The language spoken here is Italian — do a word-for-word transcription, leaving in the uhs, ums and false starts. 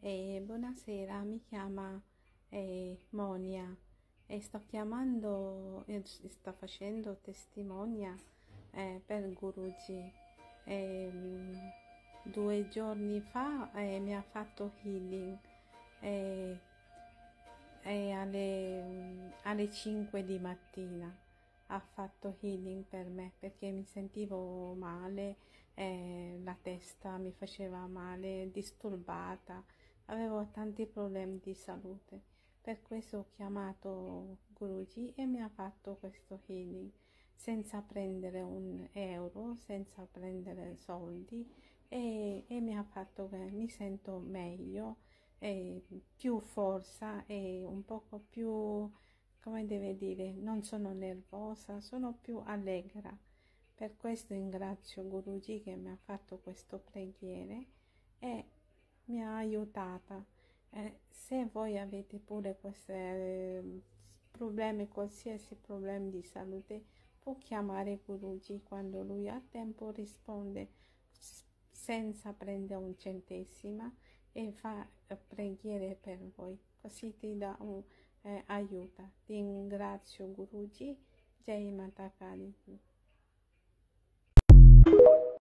Eh, buonasera, mi chiama eh, Monia e sto chiamando, eh, sto facendo testimonia eh, per Guruji. Ehm, Due giorni fa eh, mi ha fatto healing eh, e alle, alle cinque di mattina ha fatto healing per me perché mi sentivo male, eh, la testa mi faceva male, disturbata, avevo tanti problemi di salute. Per questo ho chiamato Guruji e mi ha fatto questo healing senza prendere un euro, senza prendere soldi e, e mi ha fatto che mi sento meglio, e più forza e un poco più, come deve dire, non sono nervosa, sono più allegra. Per questo ringrazio Guruji che mi ha fatto questo preghiere e mi ha aiutata. Eh, se voi avete pure questi eh, problemi, qualsiasi problema di salute, può chiamare Guruji, quando lui ha tempo risponde senza prendere un centesimo e fa eh, preghiere per voi, così ti dà un eh, aiuta. Ti ringrazio Guruji. Jai Mata Kali.